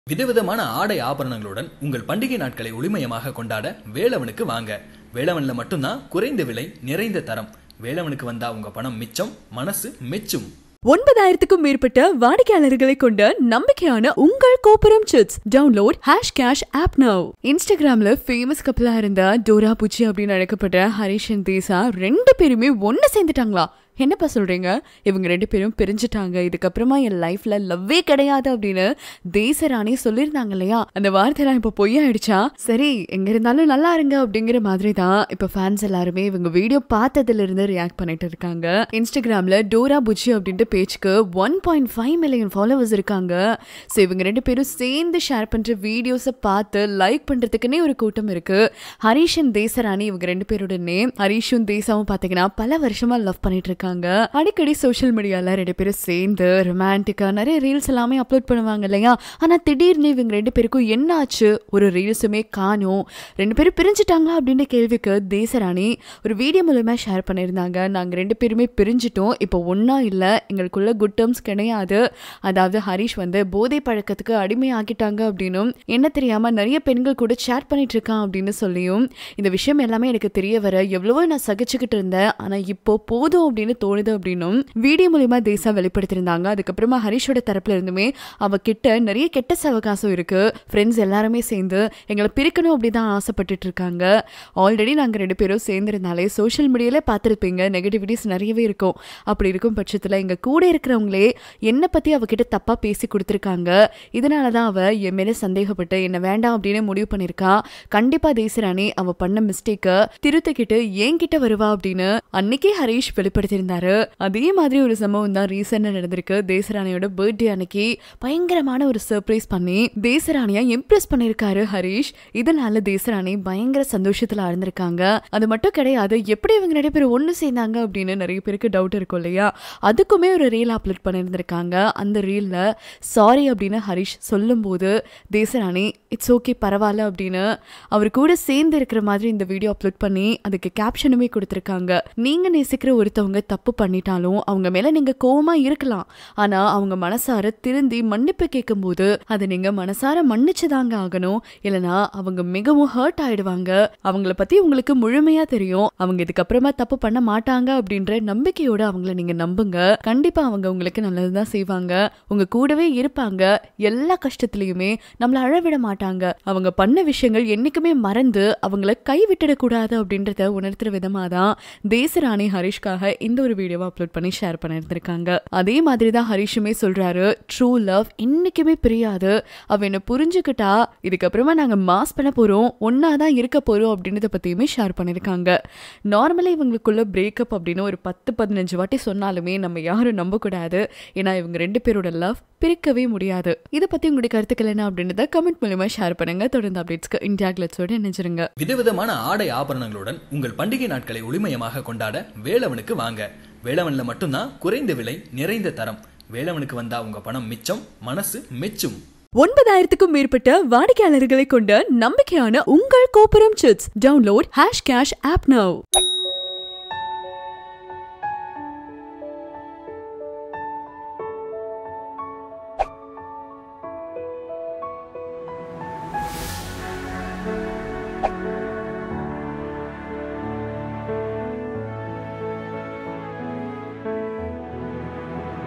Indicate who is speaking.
Speaker 1: விதவிதமான ஆடை ஆபரணங்களுடன் உங்கள் பண்டிகை நாட்களை ஒளிமயமாக கொண்டாட வேலவனுக்கு வாங்க. வேலவன்ல மட்டும்தான் குறைந்த விலை, நிறைந்த தரம். வேலவனுக்கு வந்தா உங்க பணம் மிச்சம், மனசு மெச்சும்.
Speaker 2: 9000க்கும் மேற்பட்ட வாடிக்கையாளர்களை கொண்ட நம்பிக்கையான உங்கள் Gopuram chits. Download #cash app now. இன்ஸ்டாகிராம்ல ஃபேமஸ் கப்பலா இருந்த டோரா புஜி அப்படின்னு அழைக்கப்பட்ட ஹரிஷ் அண்ட் தேசா 2 பேருமே ஒன்னு சேர்ந்துட்டாங்களா? என்னப்பா சொல்றீங்க? இவங்க 2 பேரும் பிரிஞ்சுட்டாங்க, இதுக்கப்புறமா என் லைஃப்ல லவ்வே கிடையாது அப்படின்னு தேசராணி சொல்லியிருந்தாங்க இல்லையா? அந்த வார்த்தைலாம் இப்ப பொய்யாயிடுச்சா? சரி, எங்க இருந்தாலும் நல்லா இருங்க அப்படிங்கிற மாதிரி தான் இப்ப ஃபேன்ஸ் எல்லாருமே இவங்க வீடியோ பார்த்ததுல இருந்து ரியாக்ட் பண்ணிட்டு இருக்காங்க. இன்ஸ்டாகிராம்ல டோரா புஜி அப்படின்ற பேஜ்க்கு 1.5 மில்லியன் ஃபாலோவர்ஸ் இருக்காங்க. ஸோ இவங்க 2 பேரும் சேர்ந்து ஷேர் பண்ற வீடியோஸை பார்த்து லைக் பண்றதுக்குன்னே ஒரு கூட்டம் இருக்கு. ஹரிஷ் அண்ட் தேசராணி இவங்க 2 பேரோட நேம். ஹரிஷும் தேசாவும் பாத்தீங்கன்னா பல வருஷமா லவ் பண்ணிட்டு இருக்காங்க. அடிக்கடி சோஷியல் மீடியால 2 பேரும் சேர்ந்து ரொமான்டிக்கா நிறைய ரீல்ஸ் எல்லாமே அப்லோட் பண்ணுவாங்க இல்லையா? ஆனா திடீர்னு இவங்க 2 பேருக்கும் என்ன ஆச்சு? ஒரு ரீல்ஸுமே காணோம். 2 பேரும் பிரிஞ்சுட்டாங்களா அப்படின்ற கேள்விக்கு தேசராணி ஒரு வீடியோ மூலமா ஷேர் பண்ணியிருந்தாங்க. நாங்க 2 பேருமே பிரிஞ்சுட்டோம், இப்போ ஒன்னா இல்ல, எங்களுக்குள்ள குட் டேர்ம்ஸ் கிடையாது. அதாவது ஹரிஷ் போதை பழக்கத்துக்கு அடிமை ஆகிட்டாங்க அப்படின்னும், என்ன தெரியாம நிறைய பெண்கள் கூட சேட் பண்ணிட்டு இருக்கான் அப்படின்னு சொல்லியும், இந்த விஷயம் எல்லாமே எனக்கு தெரிய வர எவ்வளவோ நான் சகிச்சுக்கிட்டு இருந்தேன், ஆனா இப்போ போதும் அப்படின்னு தோணுது அப்படின்னும் வீடியோ மூலமா தேசா வெளிப்படுத்திருந்தாங்க. அதுக்கப்புறமா ஹரிஷோட தரப்புல இருந்துமே அவ கிட்ட நிறைய கெட்ட சவகாசம் இருக்கு, ஃப்ரெண்ட்ஸ் எல்லாருமே சேர்ந்து எங்களை பிரிக்கணும் அப்படிதான் ஆசைப்பட்டுட்டு இருக்காங்க. ஆல்ரெடி நாங்க 2 பேரும் சேர்ந்திருந்தாலே சோஷியல் மீடியால பார்த்திருப்பீங்க, நெகட்டிவிட்டிஸ் நிறையவே இருக்கும். அப்படி இருக்கும் பட்சத்துல எங்க கூட இருக்கிறவங்களே என்ன பத்தி அவகிட்ட தப்பா பேசி கொடுத்திருக்காங்க. இதனாலதான் அவ என் மேல சந்தேகப்பட்டு என்ன வேண்டாம் அப்படின்னு முடிவு பண்ணிருக்கா. கண்டிப்பா தேசராணி அவ பண்ண மிஸ்டேக்க திருத்திக்கிட்டு என்கிட்ட வருவா அப்படின்னு அன்னைக்கே ஹரிஷ் வெளிப்படுத்திருந்தாரு. அதே மாதிரி ஒரு சம்பவம் தான் ரீசெண்டா நடந்திருக்கு. தேசராணியோட பர்த்டே அன்னைக்கு பயங்கரமான ஒரு சர்ப்ரைஸ் பண்ணி தேசராணியா இம்ப்ரெஸ் பண்ணிருக்காரு ஹரிஷ். இதனால தேசராணி பயங்கர சந்தோஷத்துல ஆழ்ந்திருக்காங்க. அது மட்டும் கிடையாது, எப்படி இவங்க 2 பேரும் ஒன்னு சேர்ந்தாங்க அப்படின்னு நிறைய பேருக்கு டவுட் இருக்கும் இல்லையா? அதுக்குமே ஒரு ரீல் அப்லோட் பண்ணிருந்திருக்காங்க. அந்த ரீல்ல சாரி அப்படின்னு ஹரிஷ் சொல்லும் போது தேசராணி இட்ஸ் ஓகே பரவாயில்ல அப்படின்னு அவர் கூட சேர்ந்து இருக்கிற மாதிரி இந்த வீடியோ அப்லோட் பண்ணி அதுக்கு கேப்ஷனுமே கொடுத்திருக்காங்க. நீங்க நேசிக்கிற ஒருத்தவங்க தப்பு பண்ணிட்டாலும் அவங்க மேல நீங்க கோவமா இருக்கலாம், ஆனா அவங்க மனசார திருந்தி மன்னிப்பு கேட்கும் போது அதை நீங்க மனசார மன்னிச்சுதாங்க ஆகணும். இல்லனா அவங்க மிகவும் ஹர்ட் ஆயிடுவாங்க. அவங்கள பத்தி உங்களுக்கு முழுமையா தெரியும், அவங்க இதுக்கப்புறமா தப்பு பண்ண மாட்டாங்க அப்படின்ற நம்பிக்கையோட அவங்கள நீங்க நம்புங்க. கண்டிப்பா அவங்க உங்களுக்கு நல்லதுதான் செய்வாங்க, உங்க கூடவே இருப்பாங்க. எல்லா கஷ்டத்திலயுமே நம்மள அழவிட மாட்டாங்க. அவங்க பண்ண விஷயங்கள் என்னைக்குமே மறந்து அவங்கள கைவிட்டுடக் கூடாது அப்படின்றத உணர்த்துற விதமா தான் தேசராணி ஹரிஷ்காக இந்த ஒரு வீடியோவை அப்லோட் பண்ணி ஷேர் பண்ணிருந்திருக்காங்க. அதே மாதிரி தான் ஹரிஷுமே சொல்றாரு, ட்ரூ லவ் இன்னைக்குமே பிரியாது, அவ என்ன புரிஞ்சுக்கிட்டா, இதுக்கப்புறமா நாங்க மாஸ் பண்ண போறோம், ஒன்னாதான் இருக்க போறோம் அப்படின்றத பத்தியுமே ஷேர் பண்ணிருக்காங்க. நார்மலா இவங்களுக்குள்ள பிரேக்கப் அப்படின்னு ஒரு 10-15 வாட்டி சொன்னாலுமே நம்ம யாரும் நம்ப கூடாது. ஏன்னா இவங்க 2 பேரோட லவ் பிரிக்கவே முடியாது. இதை பத்தி உங்களுடைய கருத்துக்கள் என்ன அப்படின்றத கமெண்ட் மூலமா ஷேர் பண்ணுங்க. தொடர்ந்து அப்டேட்ஸ்க்கு இந்தியா கிளட்ஸோட இணைஞ்சிருங்க.
Speaker 1: விதவிதமான ஆடை ஆபரணங்களுடன் உங்கள் பண்டிகை நாட்களை ஒளிமயமாக கொண்டாட வேலவனுக்கு வாங்க. வேலவன்ல மட்டும்தான் குறைந்த விலை, நிறைந்த தரம். வேலவனுக்கு வந்தா உங்க பணம் மிச்சம், மனசு மெச்சும்.
Speaker 2: 9000க்கும் மேற்பட்ட வாடிக்கையாளர்களை கொண்ட நம்பிக்கையான உங்கள் Gopuram chits. Download #cash app now.